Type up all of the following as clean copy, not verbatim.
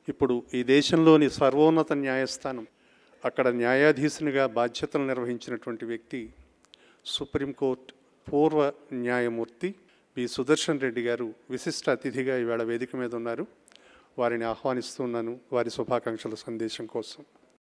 ఇప్పుడు ఈ దేశంలోని సర్వోన్నత న్యాయస్థానం అక్కడ న్యాయాధీశునిగా బాధ్యతలు నిర్వహించినటువంటి వ్యక్తి సుప్రీంకోర్టు పూర్వ న్యాయమూర్తి బి సుదర్శన్ రెడ్డి గారు విశిష్ట అతిథిగా ఈవేళ వేదిక మీద ఉన్నారు. వారిని ఆహ్వానిస్తున్నాను వారి శుభాకాంక్షల సందేశం కోసం.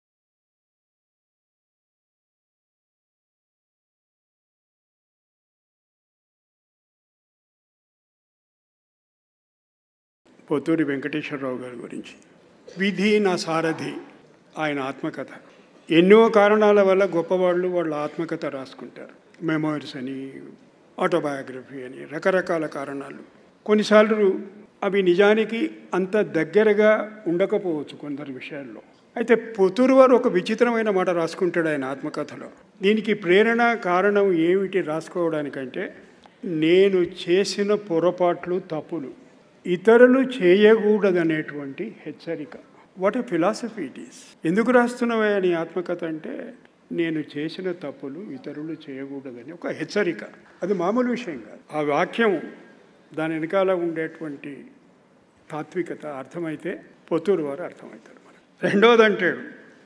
పోతూరి వెంకటేశ్వరరావు గారి గురించి. విధి నా సారథి ఆయన ఆత్మకథ. ఎన్నో కారణాల వల్ల గొప్పవాళ్ళు వాళ్ళ ఆత్మకథ రాసుకుంటారు. మెమోరీస్ అని, ఆటోబయోగ్రఫీ అని, రకరకాల కారణాలు. కొన్నిసార్లు అవి నిజానికి అంత దగ్గరగా ఉండకపోవచ్చు కొందరి విషయాల్లో. అయితే పోతూరు వారు ఒక విచిత్రమైన మాట రాసుకుంటాడు ఆయన ఆత్మకథలో. దీనికి ప్రేరణ కారణం ఏమిటి రాసుకోవడానికంటే, నేను చేసిన పొరపాట్లు తప్పులు ఇతరులు చేయకూడదనేటువంటి హెచ్చరిక. What a philosophy it is. ఎందుకు రాస్తున్నావా నీ ఆత్మకథ అంటే, నేను చేసిన తప్పులు ఇతరులు చేయకూడదని ఒక హెచ్చరిక. అది మామూలు విషయం కాదు. ఆ వాక్యం దాని వెనకాల ఉండేటువంటి తాత్వికత అర్థమైతే పోతూరు వారు అర్థమవుతారు మనకు. రెండోది అంటాడు,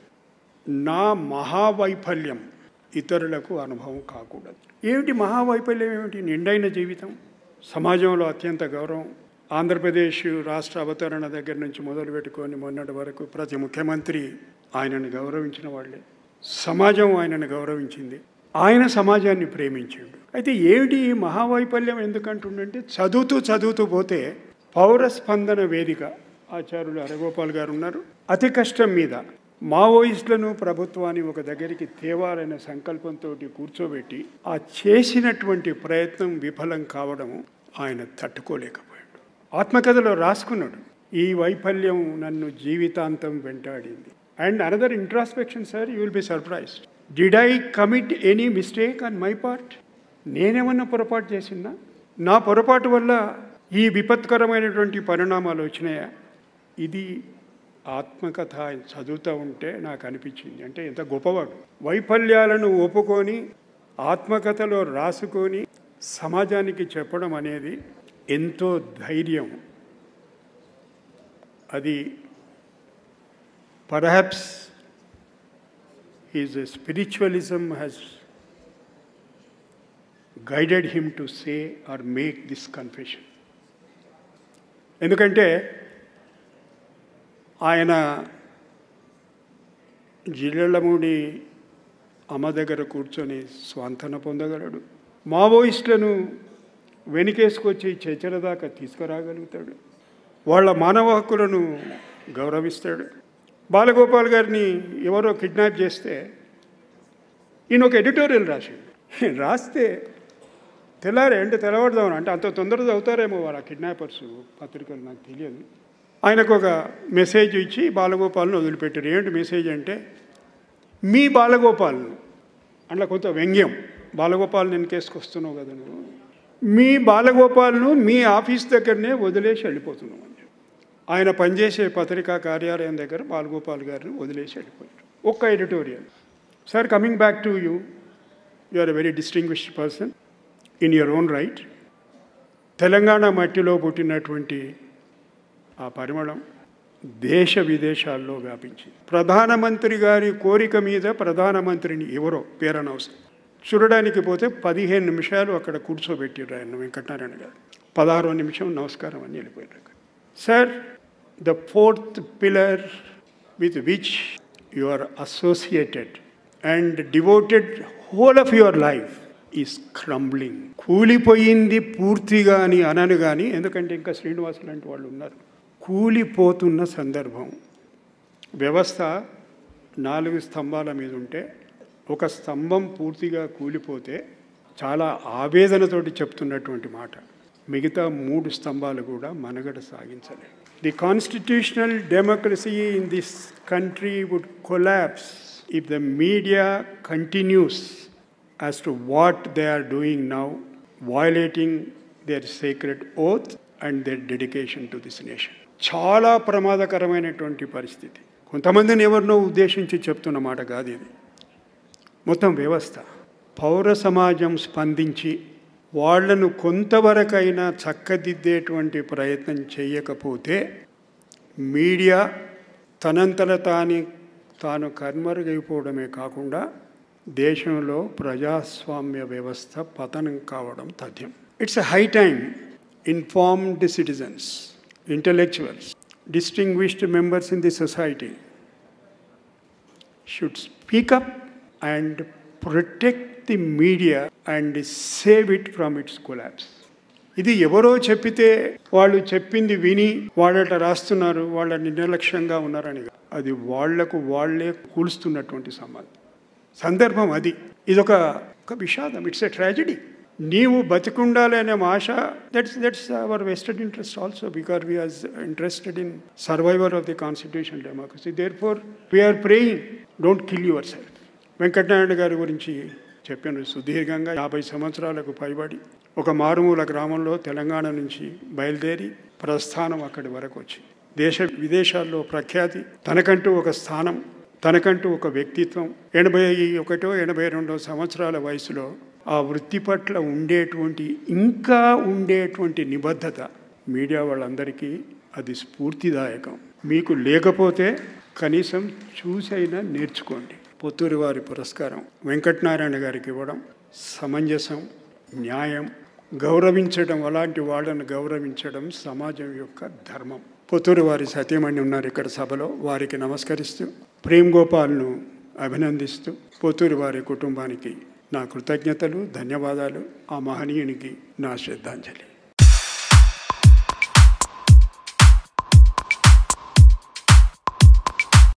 నా మహావైఫల్యం ఇతరులకు అనుభవం కాకూడదు. ఏమిటి మహావైఫల్యం? ఏమిటి? నిండైన జీవితం, సమాజంలో అత్యంత గౌరవం. ఆంధ్రప్రదేశ్ రాష్ట్ర అవతరణ దగ్గర నుంచి మొదలు పెట్టుకొని మొన్నటి వరకు ప్రతి ముఖ్యమంత్రి ఆయనను గౌరవించిన వాళ్ళే. సమాజం ఆయనను గౌరవించింది. ఆయన సమాజాన్ని ప్రేమించాడు. అయితే ఏమిటి ఈ మహావైఫల్యం ఎందుకంటుండంటే, చదువుతూ పోతే పౌర స్పందన వేదిక ఆచార్యులు అరగోపాల్ గారు ఉన్నారు. అతి కష్టం మీద మావోయిస్టులను ప్రభుత్వాన్ని ఒక దగ్గరికి తేవాలనే సంకల్పంతో కూర్చోబెట్టి ఆ చేసినటువంటి ప్రయత్నం విఫలం కావడము ఆయన తట్టుకోలేకపోయాడు. ఆత్మకథలో రాసుకున్నాడు, ఈ వైఫల్యం నన్ను జీవితాంతం వెంటాడింది. And another introspection sir, you will be surprised. Did I commit any mistake on my part? నేనేమన్నా పొరపాటు చేసినా? నా పొరపాటు వల్ల ఈ విపత్కరమైనటువంటి పరిణామాలు వచ్చినాయా? ఇది ఆత్మకథ చదువుతూ ఉంటే నాకు అనిపించింది. అంటే ఎంత గొప్పవాడు. వైఫల్యాలను ఒప్పుకొని ఆత్మకథలో రాసుకొని సమాజానికి చెప్పడం అనేది ఎంతో ధైర్యం. అది perhaps his spiritualism has guided him to say or make this confession. ఎందుకంటే ఆయన జిల్లెళ్ళమూడి అమ్మ దగ్గర కూర్చొని స్వాంతన పొందగలడు. మావోయిస్టులను వెనుకేసుకొచ్చి చర్చల దాకా తీసుకురాగలుగుతాడు. వాళ్ళ మానవ హక్కులను గౌరవిస్తాడు. బాలగోపాల్ గారిని ఎవరో కిడ్నాప్ చేస్తే ఈయన ఒక ఎడిటోరియల్ రాస్తే తెల్లవారుదామని అంటే అంత తొందరగా అవుతారేమో వాళ్ళ కిడ్నాపర్స్ పత్రికలు, నాకు తెలియదు. ఆయనకు ఒక మెసేజ్ ఇచ్చి బాలగోపాల్ను వదిలిపెట్టారు. ఏంటి మెసేజ్ అంటే, మీ బాలగోపాల్ను, అందులో కొంత వ్యంగ్యం, బాలగోపాల్ని వెనకేసుకొస్తున్నావు కదా నువ్వు, మీ బాలగోపాల్ను మీ ఆఫీస్ దగ్గరనే వదిలేసి వెళ్ళిపోతున్నావు అని. ఆయన పనిచేసే పత్రికా కార్యాలయం దగ్గర బాలగోపాల్ గారిని వదిలేసి వెళ్ళిపోయారు. ఒక్క editorial. Sir, coming back to you, you are a very distinguished person in your own right. Telangana మట్టిలో పుట్టినటువంటి ఆ పరిమళం దేశ విదేశాల్లో వ్యాపించింది. ప్రధానమంత్రి గారి కోరిక మీద ప్రధానమంత్రిని ఎవరో పేరనవసరం చూడడానికి పోతే 15 నిమిషాలు అక్కడ కూర్చోబెట్టారు ఆయన వెంకటనారాయణ గారు. 16వ నిమిషం నమస్కారం అని వెళ్ళిపోయారు. Sir, the fourth pillar with which you are associated and devoted whole of your life is crumbling. కూలిపోయింది పూర్తిగా అని అనను కానీ, ఎందుకంటే ఇంకా శ్రీనివాసు లాంటి వాళ్ళు ఉన్నారు. కూలిపోతున్న సందర్భం. వ్యవస్థ 4 స్తంభాల మీద ఉంటే ఒక స్తంభం పూర్తిగా కూలిపోతే చాలా ఆవేదనతోటి చెప్తున్నటువంటి మాట. మిగతా 3 స్తంభాలు కూడా మనుగడ సాగించలేదు. The constitutional democracy in this country would collapse if the media continues as to what they are doing now, violating their secret oath and their dedication to this nation. చాలా ప్రమాదకరమైనటువంటి పరిస్థితి. కొంతమందిని ఎవరినో ఉద్దేశించి చెప్తున్న మాట కాదు ఇది. మొత్తం వ్యవస్థ, పౌర సమాజం స్పందించి వాళ్లను కొంతవరకైనా చక్కదిద్దేటువంటి ప్రయత్నం చేయకపోతే మీడియా తనంతట తాను కనుమరుగైపోవడమే కాకుండా దేశంలో ప్రజాస్వామ్య వ్యవస్థ పతనం కావడం తథ్యం. It's a high time informed citizens, intellectuals, distinguished members in the society should speak up and protect the media and save it from its collapse. ఇది ఎవరో చెప్పితే వాళ్ళు చెప్పింది విని వాళ్ళట రాస్తున్నారు, వాళ్ళ నిర్లక్ష్యంగా ఉన్నారని, అది వాళ్లకు వాళ్లే కూలుస్తున్నటువంటి సందర్భం. అది ఇదొక విషాదం. It's a tragedy. నీవు బతికుండాలి అనే ఆశ, that's our vested interest also, because we are interested in survivor of the constitution democracy. Therefore we are praying, don't kill yourself. Venkatanarayana గారి గురించి చెప్పాను సుదీర్ఘంగా. 50 సంవత్సరాలకు పైబడి ఒక మారుమూల గ్రామంలో తెలంగాణ నుంచి బయలుదేరి ప్రస్థానం అక్కడి వరకు వచ్చి దేశ విదేశాల్లో ప్రఖ్యాతి, తనకంటూ ఒక స్థానం, తనకంటూ ఒక వ్యక్తిత్వం. 81-82 సంవత్సరాల వయసులో ఆ వృత్తి పట్ల ఇంకా ఉండేటువంటి నిబద్ధత మీడియా వాళ్ళందరికీ అది స్ఫూర్తిదాయకం. మీకు లేకపోతే కనీసం చూసైనా నేర్చుకోండి. పొత్తూరి వారి పురస్కారం వెంకటనారాయణ గారికి ఇవ్వడం సమంజసం, న్యాయం. గౌరవించడం, అలాంటి వాళ్ళను గౌరవించడం సమాజం యొక్క ధర్మం. పొత్తూరి వారి సతీమణి ఉన్నారు ఇక్కడ సభలో, వారికి నమస్కరిస్తూ, ప్రేమ్ గోపాల్ను అభినందిస్తూ, పొత్తూరి వారి కుటుంబానికి నా కృతజ్ఞతలు, ధన్యవాదాలు. ఆ మహనీయునికి నా శ్రద్ధాంజలి.